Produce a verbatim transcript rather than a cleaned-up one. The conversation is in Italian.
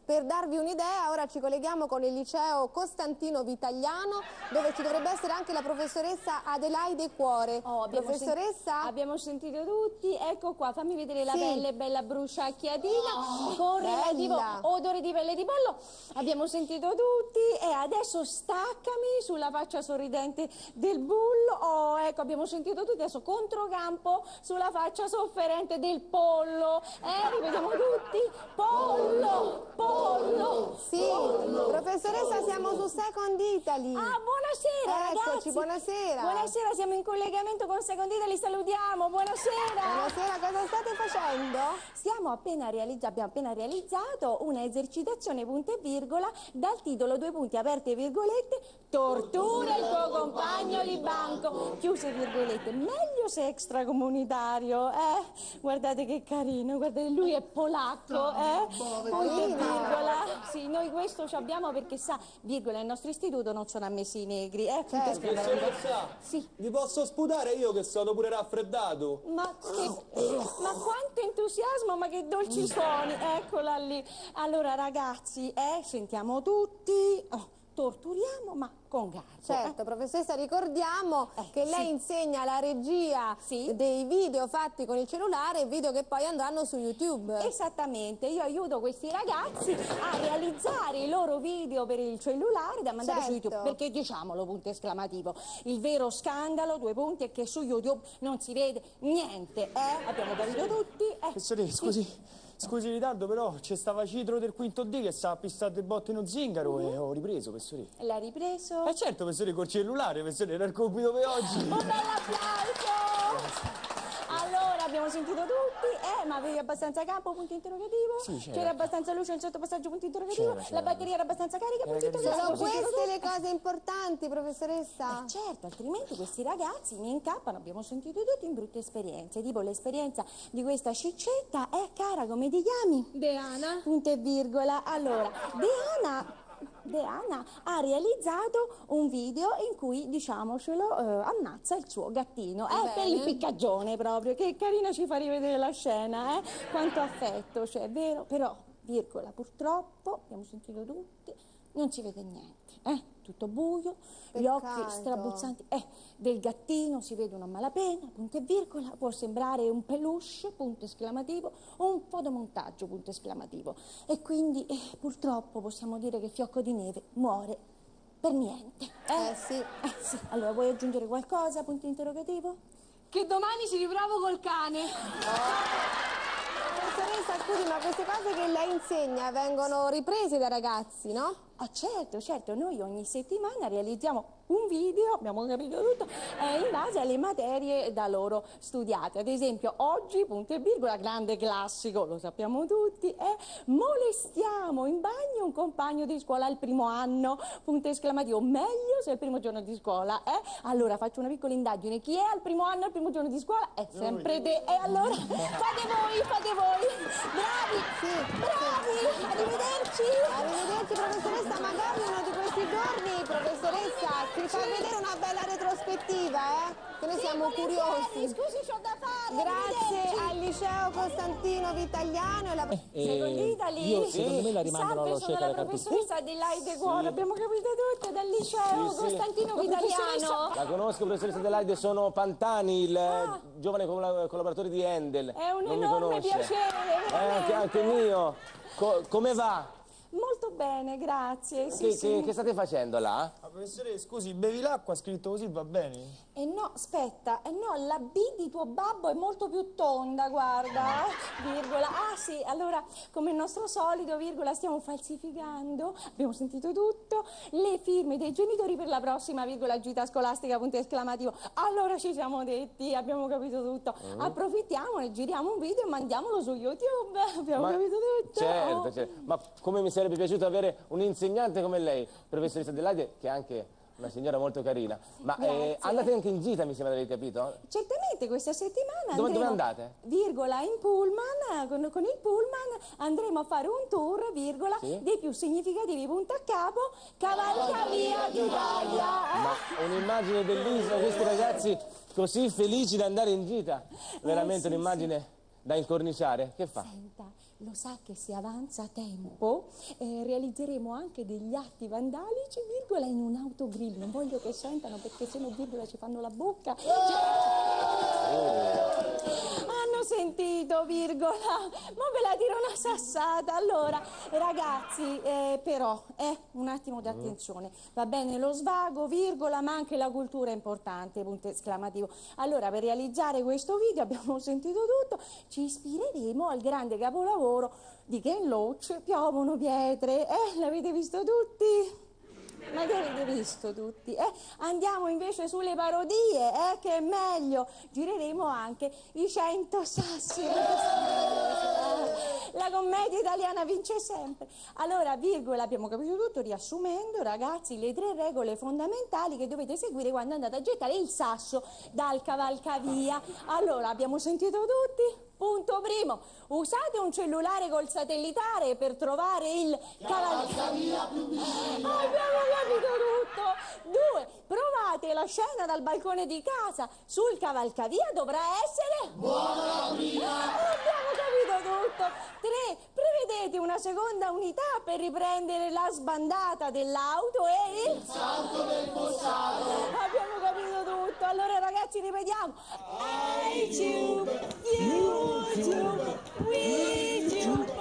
per darvi un'idea, ora ci colleghiamo con il liceo Costantino Vitagliano, dove ci dovrebbe essere anche la professoressa Adelaide Cuore. Oh, abbiamo professoressa? Senti abbiamo sentito tutti, ecco qua, fammi vedere la sì. pelle bella bruciacchiatina, oh, con bella. relativo odore di pelle di pollo. Abbiamo sentito tutti e adesso staccami sulla faccia sorridente del bullo. Oh, ecco, abbiamo sentito tutti, adesso controcampo sulla faccia sofferente del pollo. Eh, ripetiamo tutti, pollo, pollo. Sì, pollo, professoressa, pollo. Siamo su Second Italy. Ah, buonasera, Eccoci, ragazzi. buonasera. Buonasera, siamo in collegamento con Second Italy, salutiamo, buonasera. Buonasera, cosa state facendo? Stiamo appena realizza abbiamo appena realizzato una esercitazione punto e virgola dal titolo due punti aperte virgolette, tortura il tuo compagno li banco, chiuse virgolette, meglio se extracomunitario, eh? Guardate che carino, guardate, lui è polacco, eh? Punto e virgola, sì, noi questo ci abbiamo perché sa, virgola, nel nostro istituto non sono ammessi i negri, eh? Certo. Professoressa, sì. Vi posso sputare io che sono pure raffreddato? Ma, che, ma quanto entusiasmo, ma che dolci suoni, eccola lì. Allora ragazzi, eh, sentiamo tutti, oh, torturiamo ma con garbo. Certo, eh. professoressa, ricordiamo eh, che lei sì. insegna la regia sì. dei video fatti con il cellulare, video che poi andranno su YouTube. Esattamente, io aiuto questi ragazzi a realizzare i loro video per il cellulare da mandare certo. su YouTube, perché diciamolo, punto esclamativo, il vero scandalo, due punti, è che su YouTube non si vede niente, eh? Abbiamo capito tutti. Eh. Professoressa, scusi. Sì. Scusi il ritardo, però c'è stava Citro del quinto D che stava pissato il botto in uno zingaro mm-hmm. e ho ripreso, professoressa. L'ha ripreso? Eh certo, professore, col cellulare, professore, era il compito per oggi. Un bel applauso! Allora, abbiamo sentito tutti, eh, ma avevi abbastanza campo, punto interrogativo? Sì, c'era. C'era abbastanza luce nel sottopassaggio, punto interrogativo? C'era, c'era. La batteria era abbastanza carica, punto interrogativo? Sono queste le cose importanti, professoressa? Eh, certo, altrimenti questi ragazzi ne incappano, abbiamo sentito tutti, in brutte esperienze, tipo l'esperienza di questa ciccetta, eh, cara, come ti chiami? Deana. Punto e virgola. Allora, Deana... Deana ha realizzato un video in cui, diciamocelo, eh, ammazza il suo gattino, eh, per l'impiccagione proprio, che carina, ci fa rivedere la scena, eh, quanto affetto, cioè, è vero, però, virgola, purtroppo, abbiamo sentito tutti, non si vede niente, eh, tutto buio, Peccato. Gli occhi strabuzzanti, eh, del gattino si vede una malapena, punto e virgola, può sembrare un peluche, punto esclamativo, o un fotomontaggio, punto esclamativo, e quindi eh, purtroppo possiamo dire che Fiocco di Neve muore per niente. Eh, eh sì. Eh sì, allora vuoi aggiungere qualcosa, punto interrogativo? Che domani ci riprovo col cane. Oh. Professoressa, scusi, ma queste cose che lei insegna vengono riprese dai ragazzi, no? Ah, certo, certo, noi ogni settimana realizziamo un video, abbiamo capito tutto, eh, in base alle materie da loro studiate. Ad esempio, oggi, punto e virgola, grande classico, lo sappiamo tutti, è molestiamo in bagno un compagno di scuola al primo anno, punto esclamativo, meglio se è il primo giorno di scuola, eh? Allora, faccio una piccola indagine, chi è al primo anno, al primo giorno di scuola? È sempre te, e allora fate voi, fate voi, bravi, sì, bravi, sì. arrivederci. Arrivederci, professoressa. Magari uno di questi giorni, professoressa, ci fa vedere una bella retrospettiva, eh? Che noi sì, siamo curiosi. Scusi, c'ho da fare. Grazie al liceo Costantino Vitagliano e la... Eh, Secondo Italy? Io, secondo me la rimandano allo Salve, sono la professoressa Adelaide Cuore, abbiamo capito tutto, dal liceo Sì, sì. Costantino Vitagliano. La conosco, professoressa Adelaide, sono Pantani, il Ah. giovane colla- collaboratore di Handel. È un non mi enorme conosce. piacere, Eh, anche, veramente. anche mio. Co- come va? Molto bene, grazie. Sì, Che, sì. che, che state facendo là? Ah, professore, scusi, bevi l'acqua, scritto così, va bene? E no, aspetta, e no, la B di tuo babbo è molto più tonda, guarda, virgola. Ah sì, allora, come il nostro solito, virgola, stiamo falsificando, abbiamo sentito tutto, le firme dei genitori per la prossima, virgola, gita scolastica, punto esclamativo. Allora ci siamo detti, abbiamo capito tutto, mm. approfittiamone, giriamo un video e mandiamolo su YouTube, abbiamo Ma, capito tutto. Certo, oh. certo, ma come mi sarebbe piaciuto avere un insegnante come lei, professoressa Adelaide, che è anche una signora molto carina. Ma eh, andate anche in gita, mi sembra di aver capito? Certamente, questa settimana Dove, andremo, dove andate? Virgola, in pullman, con, con il pullman andremo a fare un tour, virgola, sì? dei più significativi, punto a capo, cavalcavia d'Italia. Ma un'immagine bellissima, questi ragazzi così felici di andare in gita. Veramente eh, sì, un'immagine... Sì. da incorniciare? Che fa? Senta, lo sa che se avanza tempo eh, realizzeremo anche degli atti vandalici, virgola, in un autogrill. Non voglio che sentano perché se no, virgola, ci fanno la bocca. Hanno sentito, virgola, ma ve la tiro una sassata. Allora, ragazzi, eh, però, eh, un attimo di attenzione. Va bene lo svago, virgola, ma anche la cultura è importante, punto esclamativo. Allora, per realizzare questo video, abbiamo sentito tutto, ci ispireremo al grande capolavoro di Ken Loach, Piovono pietre. Eh, l'avete visto tutti? Ma che avete visto tutti? Eh? Andiamo invece sulle parodie, eh? Che è meglio. Gireremo anche i cento sassi. La commedia italiana vince sempre. Allora, virgola, abbiamo capito tutto. Riassumendo, ragazzi, le tre regole fondamentali che dovete seguire quando andate a gettare il sasso dal cavalcavia. Allora, abbiamo sentito tutti? Punto primo, usate un cellulare col satellitare per trovare il cavalcavia più vicino. Abbiamo capito tutto. Due, provate la scena dal balcone di casa. Sul cavalcavia dovrà essere buona la prima. Abbiamo capito tutto. Tre, prevedete una seconda unità per riprendere la sbandata dell'auto e il salto del fossato. Abbiamo capito tutto. Allora ragazzi, ripetiamo. iTunes, YouTube, WeTube.